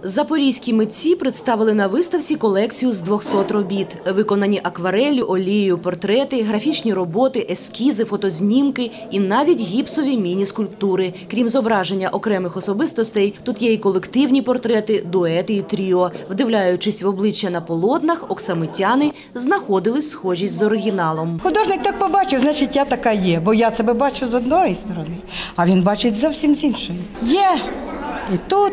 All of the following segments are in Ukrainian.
Запорізькі митці представили на виставці колекцію з 200 робіт. Виконані аквареллю, олією, портрети, графічні роботи, ескізи, фотознімки і навіть гіпсові міні-скульптури. Крім зображення окремих особистостей, тут є і колективні портрети, дуети і тріо. Вдивляючись в обличчя на полотнах, оксамитяни знаходили схожість з оригіналом. Художник так побачив, значить я така є, бо я себе бачу з одної сторони, а він бачить зовсім з іншої. Є і тут.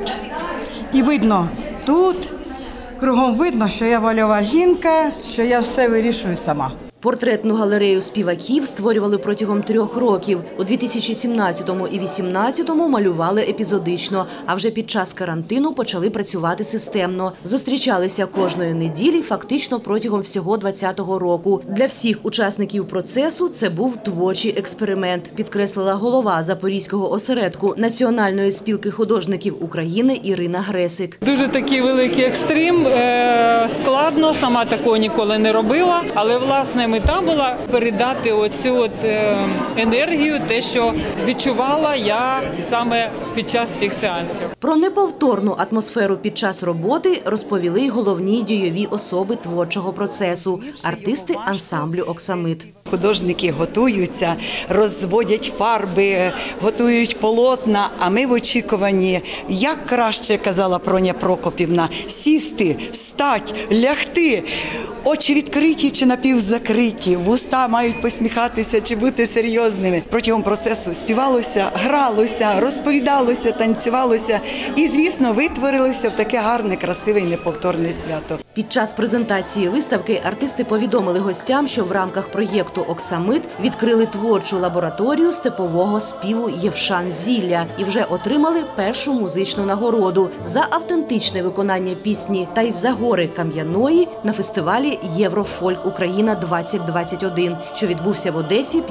І видно тут, кругом видно, що я вольова жінка, що я все вирішую сама. Портретну галерею співаків створювали протягом 3 років. У 2017-му і 2018-му малювали епізодично, а вже під час карантину почали працювати системно. Зустрічалися кожної неділі фактично протягом всього 2020 року. Для всіх учасників процесу це був творчий експеримент, підкреслила голова Запорізького осередку Національної спілки художників України Ірина Гресик. Дуже такий великий екстрим, складно, сама такого ніколи не робила, але власне мета була передати оцю енергію, те, що відчувала я саме під час цих сеансів. Про неповторну атмосферу під час роботи розповіли й головні дійові особи творчого процесу – артисти ансамблю «Оксамит». Художники готуються, розводять фарби, готують полотна, а ми в очікуванні, як краще, казала Проня Прокопівна, сісти, стать, лягти. Очі відкриті чи напівзакриті, вуста мають посміхатися чи бути серйозними. Протягом процесу співалося, гралося, розповідалося, танцювалося і, звісно, витворилося в таке гарне, красиве і неповторне свято. Під час презентації виставки артисти повідомили гостям, що в рамках проєкту «Оксамит» відкрили творчу лабораторію степового співу «Євшан Зілля» і вже отримали першу музичну нагороду за автентичне виконання пісні «Та й за гори Кам'яної» на фестивалі «Єврофольк Україна-2021», що відбувся в Одесі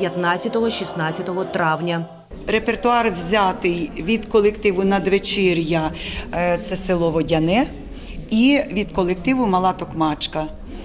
15-16 травня. Репертуар взятий від колективу «Надвечір'я» – це село Водяне, і від колективу «Мала Токмачка».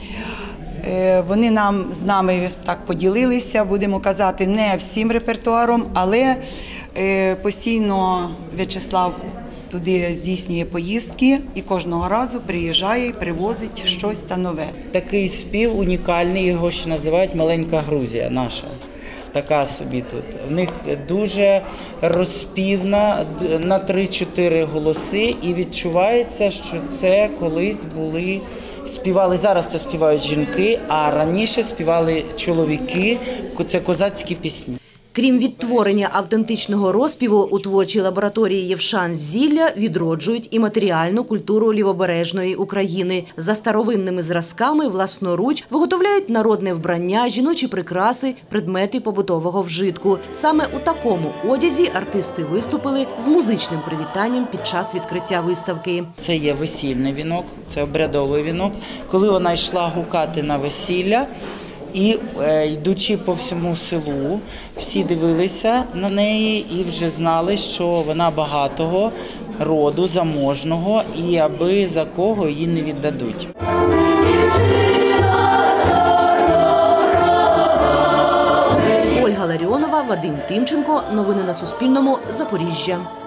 Вони з нами так поділилися, будемо казати, не всім репертуаром, але постійно В'ячеслав туди здійснює поїздки і кожного разу приїжджає і привозить щось та нове. Такий спів унікальний, його ще називають «Маленька Грузія» наша. Така собі тут. В них дуже розпівна, на 3-4 голоси, і відчувається, що це колись співали, зараз це співають жінки, а раніше співали чоловіки, це козацькі пісні. Крім відтворення автентичного розпіву, у творчій лабораторії «Євшан Зілля» відроджують і матеріальну культуру Лівобережної України. За старовинними зразками власноруч виготовляють народне вбрання, жіночі прикраси, предмети побутового вжитку. Саме у такому одязі артисти виступили з музичним привітанням під час відкриття виставки. Це є весільний вінок, це обрядовий вінок. Коли вона йшла гукати на весілля, і йдучи по всьому селу, всі дивилися на неї і вже знали, що вона багатого роду, заможного, і аби за кого її не віддадуть. Ольга Ларіонова, Вадим Тимченко. Новини на Суспільному. Запоріжжя.